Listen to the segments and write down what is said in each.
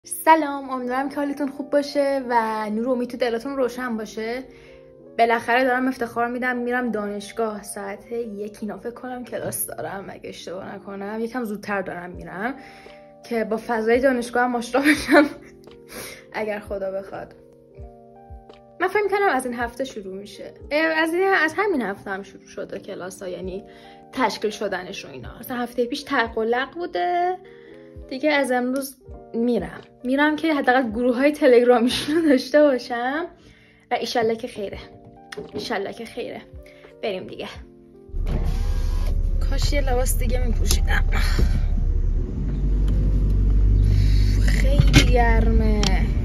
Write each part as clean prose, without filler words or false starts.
سلام، امیدوارم که حالتون خوب باشه و نور و امید تو دلتون روشن باشه. بالاخره دارم افتخار میدم میرم دانشگاه. ساعت 1 اینا فکر کنم کلاس دارم اگه اشتباه نکنم. یکم زودتر دارم میرم که با فضای دانشگاه هم آشنا بشم اگر خدا بخواد. من فکر می‌کنم از این هفته شروع میشه. از همین هفته هم شروع شده کلاس‌ها، یعنی تشکیل شدنش و اینا. اصلا هفته پیش طرق و لق بوده دیگه. از امروز میرم که حداقل گروه‌های تلگرامیشون رو داشته باشم و ایشالله که خیره. بریم دیگه. کاش یه لباس دیگه میپوشیدم، خیلی گرمه.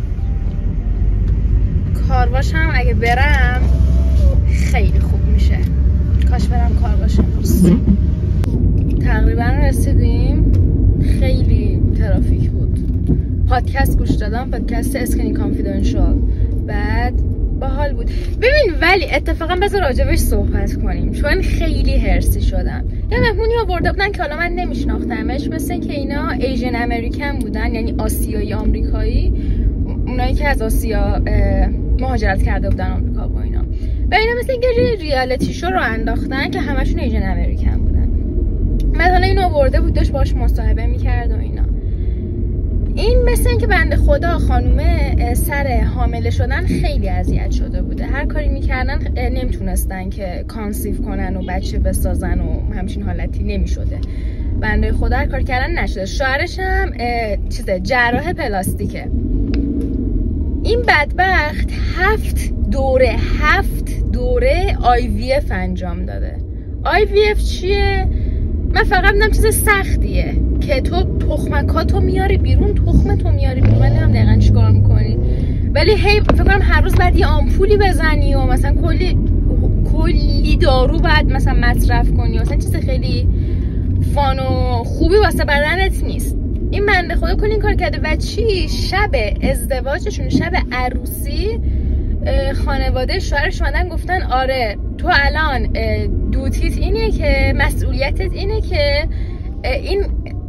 کارواش هم اگه برم خیلی خوب میشه. کاش برم کارواش امروز. تقریبا رسیدیم. خیلی ترافیک بود. پادکست گوش دادم، پادکست اسکینی کانفیدنشال، بعد باحال بود. ببین ولی اتفاقا بذار راجبش صحبت کنیم چون خیلی هرسی شدم. یه مهمونی آورده بودن که حالا من نمیشناختمش، مثل که اینا ایژن امریکن بودن، یعنی آسیایی آمریکایی، اونایی که از آسیا مهاجرت کرده بودن آمریکا و اینا. و اینا مثل اینکه ریالیتی شو رو انداختن که همشون ایژن امریکن بودن. بعد حالا اینو آورده بود داشت باهاش مصاحبه میکرد و اینا. این مثل این که بنده خدا خانومه سر حامله شدن خیلی اذیت شده بوده. هر کاری میکردن نمیتونستن که کانسیو کنن و بچه بسازن و همچین حالتی نمیشده. بنده خدا هر کار کردن نشده. شوهرش هم جراح پلاستیکه. این بدبخت 7 دوره IVF انجام داده. IVF چیه؟ من فقط میدونم چیز سختیه که تو تخمکاتو میاری بیرون، تخمتو میاری بیرون. من نمیدونم دقیقا چیکار میکنی، ولی هی فکر کنم هر روز بعد یه آمپولی بزنی و مثلا کلی دارو بعد مثلا مصرف کنی. مثلا چیز خیلی فان و خوبی واسه بدنت نیست. این بنده خدا کلی این کار کرده و چی شب ازدواجشون، شب عروسی، خانواده شوهرش اومدن گفتن آره تو الان دوتیت اینه که مسئولیتت اینه که این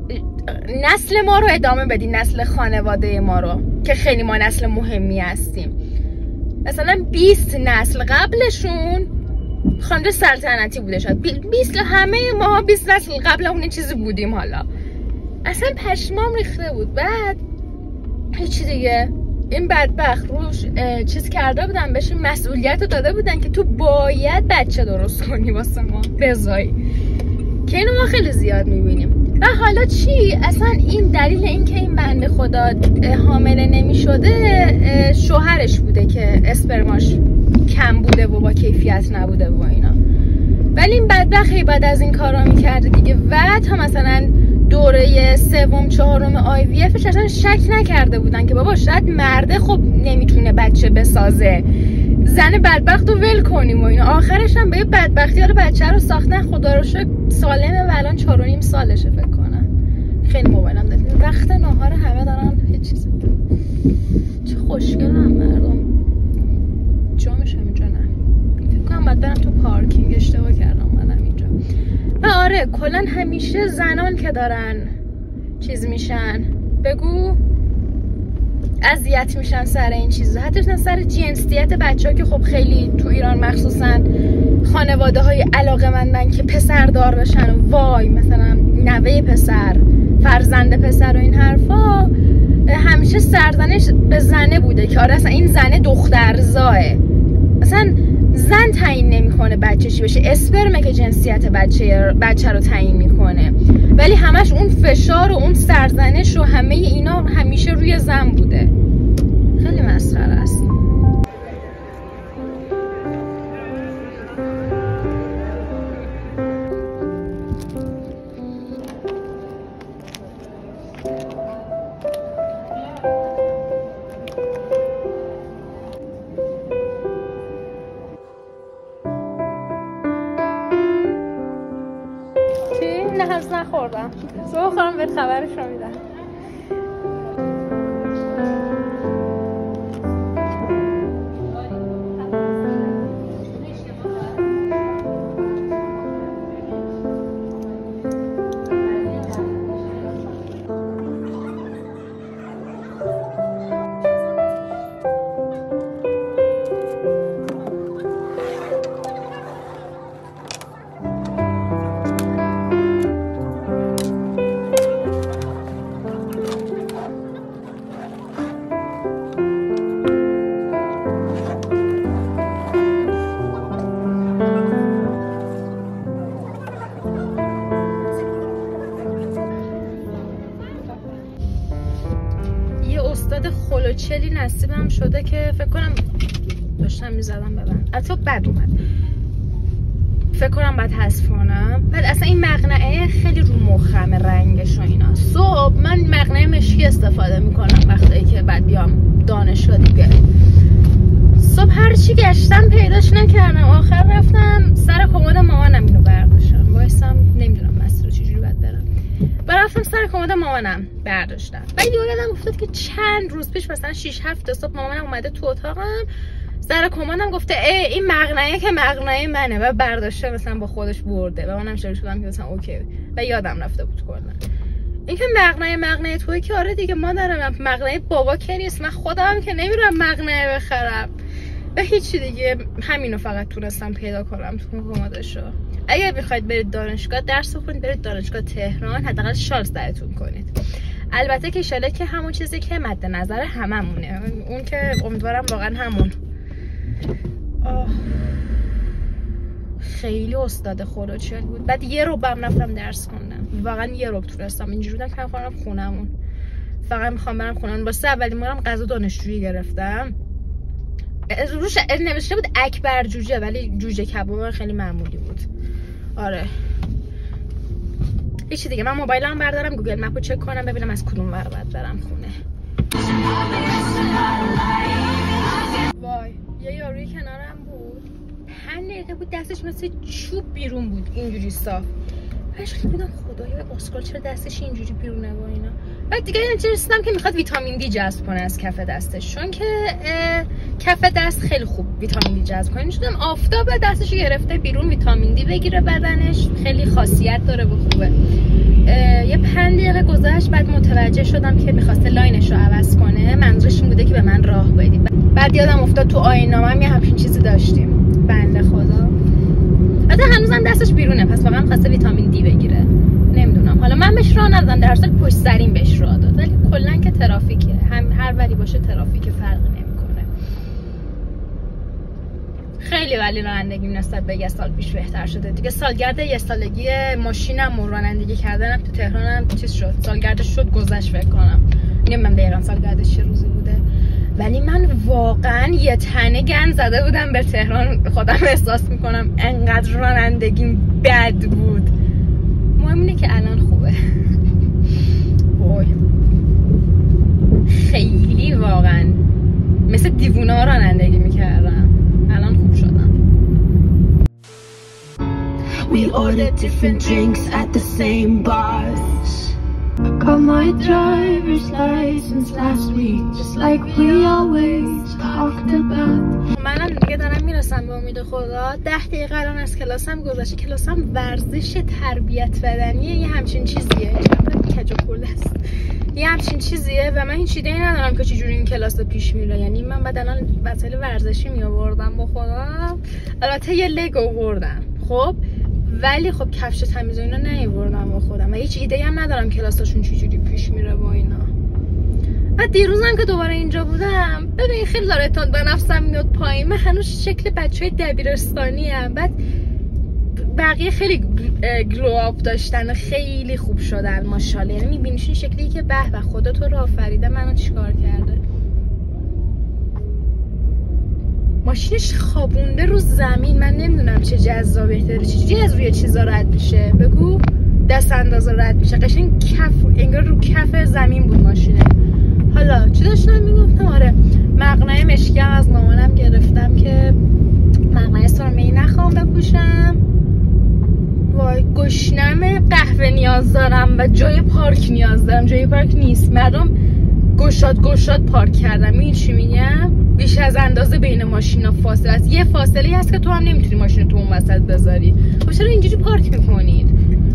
نسل ما رو ادامه بدی، نسل خانواده ما رو که خیلی ما نسل مهمی هستیم. مثلا 20 نسل قبلشون خانواده سلطنتی بوده، شاید 20 همه ما 20 نسل قبل اون چیزی بودیم. حالا اصلا پشمام ریخته بود. بعد هیچی دیگه این بدبخت روش چیز کرده بودن، بهش مسئولیت رو داده بودن که تو باید بچه درست کنی واسه ما بزایی، که اینو ما خیلی زیاد میبینیم. و حالا چی؟ اصلا این دلیل این که این بنده خدا حامله نمیشده شوهرش بوده که اسپرماش کم بوده و با کیفیت نبوده و اینا. ولی این بدبخت بعد از این کارا میکرده دیگه. و تا مثلا دوره 3م 4م IVFش اصلا شک نکرده بودن که بابا شاید مرده خب نمیتونه بچه بسازه، زن بدبخت رو ول کنیم و اینا. آخرش هم به یه بدبختی رو بچه رو ساختن. خدا رو شکر سالمه و الان 4.5 سالشه فکر کنم. خیلی موبایلم دادیم وقت ناهار همه دارن هیچ چیزی. چه خوشگل هم مردم. جامش همینجا نه، فکر کنم باید برم تو پارکینگ. اشتباه کردم اومدم اینجا. و آره کلن همیشه زنان که دارن چیز میشن، بگو اذیت میشن سر این چیزا، حتی سر جنسیت بچه ها که خب خیلی تو ایران مخصوصا خانواده های علاقه‌مندن که پسر دار بشن و وای مثلا نوه پسر، فرزند پسر و این حرفا. همیشه سرزنش به زنه بوده که آره اصلا این زنه دخترزاه، اصلا زن تعیین نمیکنه بچه چی بشه، اسپرمه که جنسیت بچه رو تعیین میکنه. ولی همش اون فشار و اون سرزنش و همه اینا همیشه روی زن بوده. خیلی مسخره است. نه هنوز نخوردم. صبح خواهم بهت خبرش رو میدم. استاد خلوچلی نصیبم شده که فکر کنم داشتم میزدم ببند البته بد اومد، فکر کنم باید حذف کنم. بعد اصلا این مقنعه خیلی رو مخمه رنگش و اینا. صبح من مقنعه مشکی استفاده میکنم وقتی که بعد بیام دانشگاه دیگه. صبح هرچی گشتم پیداش نکردم، آخر رفتم سر کمد مامانم اینو برداشتم. وایسم نمیدونم مسیر رو چجوری باید برم. رفتم سر کمد مامانم برداشتم. بعد یادم افتاد که چند روز پیش مثلا 6 7 صبح مامانم اومده تو اتاقم، سر کمدم گفته این مقنعه که مقنعه منه و برداشته مثلا با خودش برده و منم شروع شدم که مثلا اوکی و یادم رفته بود کلا. این که مقنعه توی که آره دیگه مادرم، مقنعه بابا که نیست، من خودم که نمیرم مقنعه بخرم و هیچی دیگه. همینو فقط تونستم پیدا کنم تو کمدشو. اگر بخواید برید دانشگاه درس بخونید برید دانشگاه تهران، حداقل شال سرتون کنید. البته که شاله که همون چیزی که مد نظر هممونه، اون که امیدوارم واقعا همون. خیلی استاد خلوچل بود. بعد یه روبم رفتم درس خوندم، واقعا یه روب تونستم اینجوری بودم که خودم خونمون فقط میخوام برم خونم. واسه اولین بارم غذا دانشجویی گرفتم، روش نوشته بود اکبر جوجه ولی جوجه کباب خیلی معمولی بود. آره هیچی دیگه. من موبایلم بردارم گوگل مپو چک کنم ببینم از کدوم ور باید برم خونه. وای یه یاروی کنارم بود 5 دقیقه بود دستش مثل چوب بیرون بود اینجوری صاف. بعدش خیلی بودم خدایا اسکل چرا دستش اینجوری بیرونه با اینا. بعد دیگه اینجوری رسیدم که میخواد ویتامین دی جذب کنه از کف دستش، چون که کف دست خیلی خوب ویتامین دی جذب کنه. شدم آفتاب دستش گرفته بیرون ویتامین دی بگیره بدنش، خیلی خاصیت داره و خوبه. یه 5 دقیقه گذشت بعد متوجه شدم که میخواسته لاینش رو عوض کنه، منظورش این بوده که به من راه بدی. بعد یادم افتاد تو آیین‌نامه‌ام یه همچین چیزی داشتیم بنده خدا. البته هنوزم دستش بیرونه پس واقعا خواسته ویتامین دی بگیره. نمیدونم حالا من بهش راه ندادم، در اصل پشت سرین بهش راه داد، ولی کلا که ترافیکه، هر وری باشه ترافیک فرقی نمیکنه. خیلی ولی رانندگی نسبت به یه سال پیش بهتر شده دیگه. سالگرد یه سالگی ماشینم و رانندگی کردنم تو تهرانم چیز شد، سالگردش شد گذشت فکر کنم. نمیدونم دقیقاً سالگردش چه روزی بوده، ولی من واقعا یه تنه گند زده بودم به تهران. خودم احساس میکنم انقدر رانندگیم بد بود. مهم اینه که الان خوبه. وای خیلی واقعا مثل دیوونه ها رانندگی میکردم، الان خوب شدم. We ordered different drinks at the same bars. Got my driver's license last week, just like we always talked about. منم دیگه دارم میرسم به امید خدا. 10 دقیقه الان از کلاسم گذشته. کلاسم ورزش تربیت بدنیه، یه همچین چیزیه. کجا کل است یه همچین چیزیه و من هیچ ایده‌ای ندارم که چجوری این کلاس پیش میره. یعنی من بعد الان وسایل ورزشی می آوردم با خودم، البته یه لگ آوردم خب، ولی خب کفش تمیز و اینا نیاوردم با خودم و هیچ ایده‌ای هم ندارم کلاساشون چجوری پیش میره با اینا. بعد دیروزم که دوباره اینجا بودم ببین خیلی داره تند به نفسم میاد پایین. من هنوز شکل بچهای دبیرستانی ام، بعد بقیه خیلی گلو آپ داشتن، خیلی خوب شدن ماشاءالله. یعنی میبینیش این شکلی که به به خدا تو رو آفریده منو چیکار کرده. ماشینش خوابونده رو زمین، من نمیدونم چه جذابه داره، چجوری از روی چیزا رد میشه بگو، دست اندازه رد میشه. قشنگ کف انگار رو کف زمین بود ماشینه. حالا چی داشتم میگفتم؟ آره مقنعه مشکی از مامانم گرفتم که مقنعه سرمه‌ای نخوام بپوشم. وای گشنمه، قهوه نیاز دارم و جای پارک نیاز دارم. جای پارک نیست، مردم گشاد پارک کردم. این چی میگم؟ بیش از اندازه بین ماشینا فاصله است. یه فاصله هست که تو هم نمیتونی ماشین تو اون وسط بذاری. خب چرا اینجوری پارک میکنید؟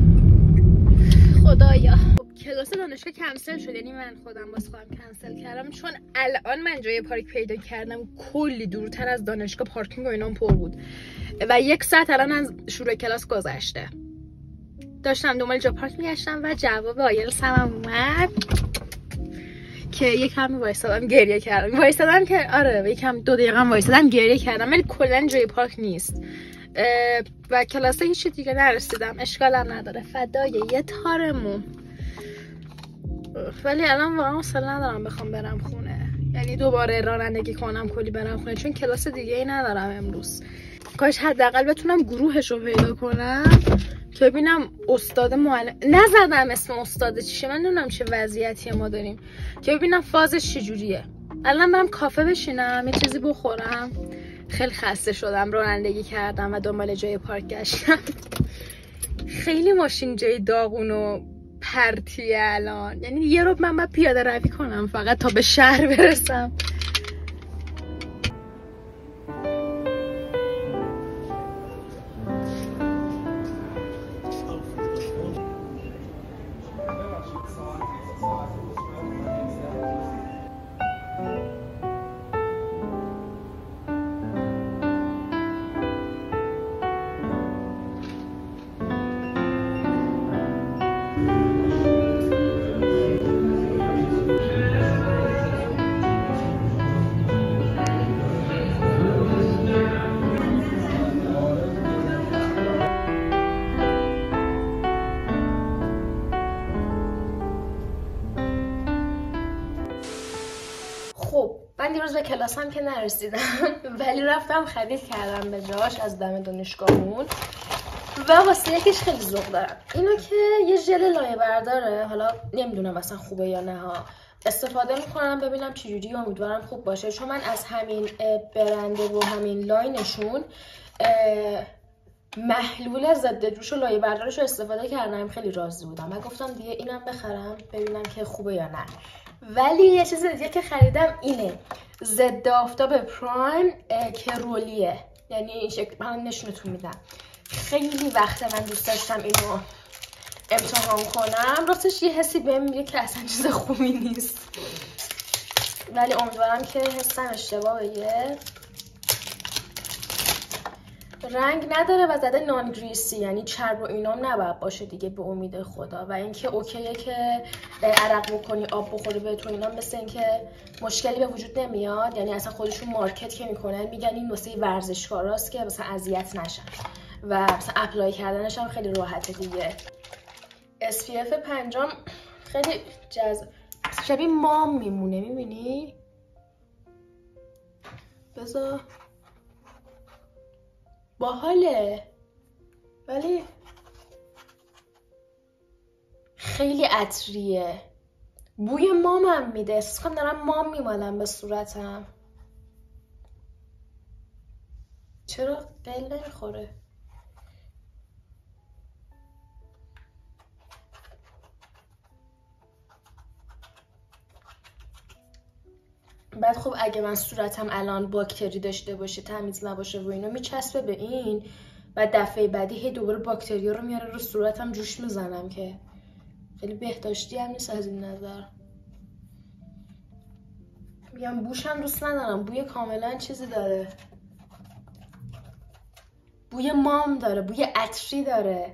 خدایا. کلاس دانشگاه کنسل شد، یعنی من خودم واسه خودم کنسل کردم چون الان من جای پارک پیدا کردم کلی دورتر از دانشگاه پارکینگ و اینا پر بود و 1 ساعت الان از شروع کلاس گذشته. داشتم دنبال جا پارک میگشتم و جواب آیلتس هم اومد که یکم وایسادم گریه کردم. وایسادم که آره یکم 2 دقیقه وایسادم گریه کردم، ولی کلا جای پارک نیست و کلاس هیچ دیگه نرسیدم. اشکالم نداره، فدای یه تارمون. ولی الان واقعا حوصله ندارم بخوام برم خونه، یعنی دوباره رانندگی کنم کلی برم خونه، چون کلاس دیگه ای ندارم امروز. کاش حداقل بتونم گروهش رو پیدا کنم که ببینم استاد معلم، نزدم اسم استاد چیه، من نمیدونم چه وضعیتی ما داریم، که ببینم فازش چجوریه. الان برم کافه بشینم یه چیزی بخورم، خیلی خسته شدم، رانندگی کردم و دنبال جای پارک گشتم. خیلی ماشین جای داغون و پرتیه الان، یعنی یه رو من باید پیاده روی کنم فقط تا به شهر برسم. من دیروز به کلاسم که نرسیدم ولی رفتم خرید کردم به جاش از دم دانشگاهمون و واسه یکیش خیلی ذوق دارم. اینو که یه ژل لایه برداره، حالا نمیدونم اصلا خوبه یا نه ها، استفاده میکنم ببینم چجوری، امیدوارم خوب باشه، چون من از همین برنده و همین لاینشون محلول ضد جوش و لایه بردارش رو استفاده کردم، خیلی راضی بودم و گفتم دیگه اینم بخرم ببینم که خوبه یا نه. ولی یه چیز دیگه که خریدم اینه، ضد آفتاب پرایم که رولیه، یعنی این شکل من نشونتون میدم. خیلی وقت من دوست داشتم اینو امتحان کنم، راستش یه حسی بهم میگه که اصلا چیز خوبی نیست، ولی امیدوارم که حسم اشتباه بگه. رنگ نداره و زده نان گریسی، یعنی چرب و اینام نباید باشه دیگه به امید خدا. و اینکه اوکیه که عرق بکنی آب بخوری بهتون اینا، مثل اینکه مشکلی به وجود نمیاد، یعنی اصلا خودشون مارکت که میکنن میگن این واسه ورزشکاراست که مثلا اذیت نشن و مثلا اپلای کردنش هم خیلی راحته دیگه. SPF 5 خیلی شبیه مام میمونه، میبینی؟ بذار باحاله ولی خیلی عطریه، بوی مامم میده، احساس کنم دارم مام میمالم به صورتم. چرا قل نمیخوره؟ بعد خب اگه من صورتم الان باکتری داشته باشه، تمیز نباشه و اینا، میچسبه به این و دفعه بعدی هی دوباره باکتریا رو میاره رو صورتم جوش میزنم، که خیلی بهداشتی هم نیست از این نظر. میگم بوشم دوست ندارم، بوی کاملا چیزی داره، بوی مام داره، بوی عطری داره.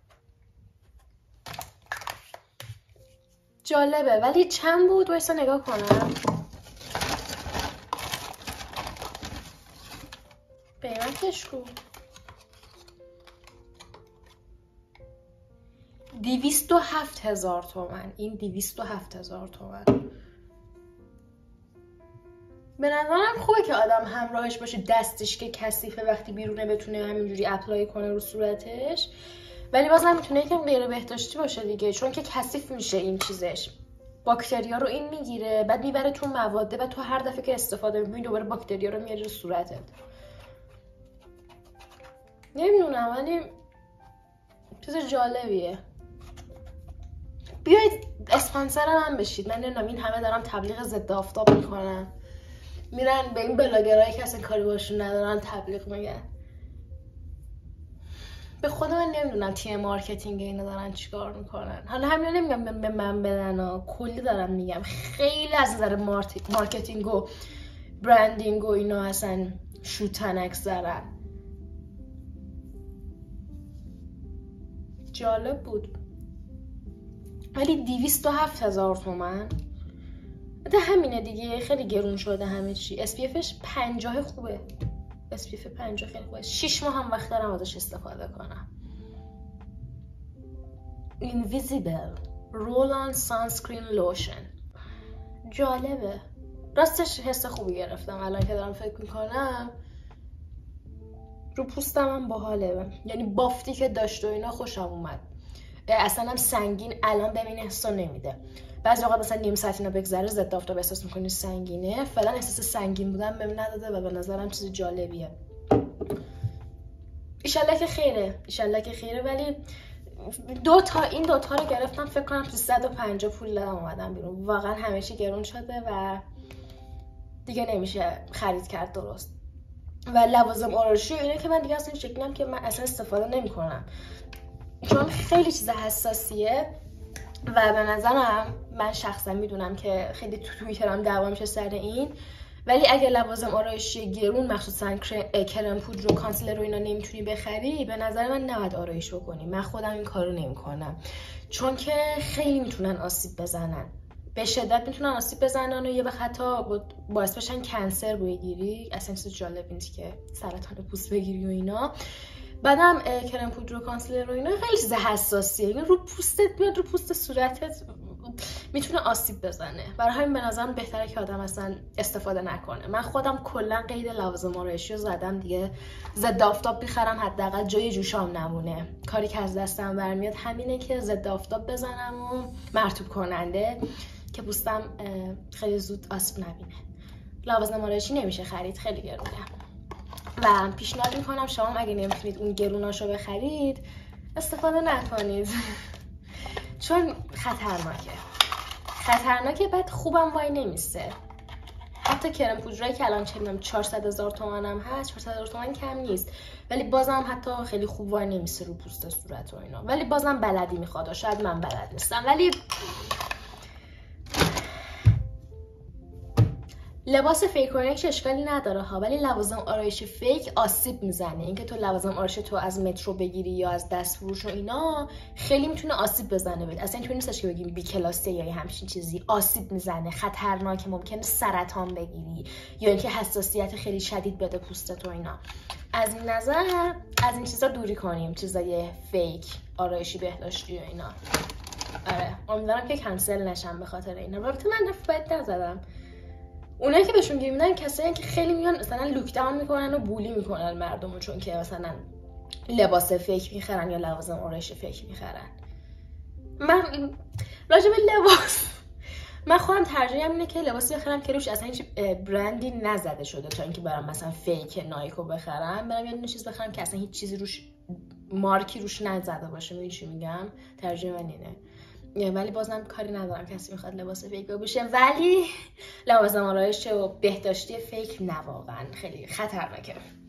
جالبه ولی چند بود؟ وایسا نگاه کنم. قیمتش کو 207,000 تومن. این 207,000 تومن به نظرم خوبه که آدم همراهش باشه، دستش که کثیفه وقتی بیرونه بتونه همینجوری اپلای کنه رو صورتش، ولی بازم میتونه یکم غیر بهداشتی باشه دیگه، چون که کثیف میشه این چیزش، باکتریا رو این میگیره بعد میبره تو مواده و تو هر دفعه که استفاده می‌کنی دوباره باکتریا رو میاری رو صورتت. نمیدونم ولی چیز جالبیه. بیایید اسپانسر من بشید. من نمیدونم این همه دارم تبلیغ ضد آفتاب میکنم، میرن به این بلاگرایی که اصلا کاری باشون ندارن تبلیغ میگن. به خدا من نمیدونم تیم مارکتینگ اینا دارن چیکار میکنن. حالا همین نمیگم به من بدن ها، کلی دارم میگم خیلی از نظر مارکتینگ و برندینگ و اینا اصلا شوتنک زدن. جالب بود ولی 207,000 تومن ده همینه دیگه، خیلی گرون شده همه چی. SPFش 50 خوبه، SPF 50 خیلی خوبه، 6 ماه هم وقت دارم ازش استفاده کنم. Invisible رول آن سانسکرین لوشن. جالبه، راستش حس خوبی گرفتم الان که دارم فکر میکنم. رو پوستم هم باحاله، یعنی بافتی که داشت و اینا خوشم اومد. اصلا هم سنگین الان ببین احساس نمیده. بعضی اوقات مثلا نیم ساعت اینا بگذره ضد آفتاب احساس میکنی سنگینه. فعلا احساس سنگین بودن بهم نداده و به نظرم چیز جالبیه. ایشالله که خیره. ولی این دوتا رو گرفتم فکر کنم 350 پول دادم اومدم بیرون. واقعا همه چی گرون شده و دیگه نمیشه خرید کرد درست. و لوازم آرایشی اینه که من دیگه اصلا شکلم که من اصلا استفاده نمیکنم، چون خیلی چیز حساسیه و به نظرم من شخصا میدونم که خیلی تو توییترم دعوا میشه سر این. ولی اگه لوازم آرایشی گرون مخصوصا کرم پودر و کانسیلر رو اینا نمیتونی بخری، به نظر من نباید آرایش بکنی. من خودم این کارو نمیکنم چون که خیلی میتونن آسیب بزنن، به شدت میتونن آسیب بزنن و یه وقت حتی باعث بشن کنسر بگیری. اصلا چیز جالب نیست که سرطان پوست بگیری و اینا. بعدم کرم پودر و کانسیلر و اینا خیلی چیز حساسیه، یعنی رو پوستت بیاد، رو پوست صورتت میتونه آسیب بزنه. برای همین به نظرم بهتره که آدم اصلا استفاده نکنه. من خودم کلا قید لوازم آرایشی رو زدم دیگه، ضد آفتاب میخرم حداقل جای جوشام نمونه. کاری که از دستم برمیاد همینه که ضد آفتاب بزنم و مرطوب کننده که پوستم خیلی زود آسیب نبینه. لوازم آرایشی نمیشه خرید، خیلی گرونه و پیشنهاد میکنم شما اگه نمیتونید اون گروناشو بخرید استفاده نکنید چون خطرناکه. بعد خوبم وای نمیسته. حتی کرم پودرایی که الان چندم 400,000 تومان هم هست، 400,000 تومان کم نیست، ولی بازم حتی خیلی خوب وای نمیسته رو پوست صورت و اینا. ولی بازم بلدی میخواد، شاید من بلد نیستم. ولی لباس فیک آرایش اشکالی نداره ها، ولی لوازم آرایش فیک آسیب میزنه. اینکه تو لوازم آرایش تو از مترو بگیری یا از دستفروش و اینا خیلی میتونه آسیب بزنه بهت. اصلا اینطوری نیستش که بگیم بی کلاسه یا همچین چیزی. آسیب میزنه، خطرناکه، ممکنه سرطان بگیری یا اینکه حساسیت خیلی شدید بده پوستت و اینا. از این نظر از این چیزا دوری کنیم، چیزای فیک آرایشی بهداشتی و اینا. آره امیدوارم که کنسل نشم به خاطر اینا. البته من رفت نزدم. اونایی که بهشون گیر میدن کسایی که خیلی میان مثلا لوک داون میکنن و بولی میکنن مردمو، چون که مثلا لباس فیک میخرن یا لوازم آرایش فیک میخرن. من راجع به لباس من خودم ترجیحم اینه که لباسی بخرم که روش اصلا هیچ برندی نزده شده تا اینکه برام مثلا فیک نایکو بخرم. برام یه چیز بخرم که اصلا هیچ چیزی روش مارکی روش نزده باشه. میدونی چی میگم؟ ترجیح من اینه. ولی بازم کاری ندارم کسی میخواد لباس فیک بپوشه، ولی لوازم آرایش و بهداشتی فیک نه، واقعا خیلی خطرناکه.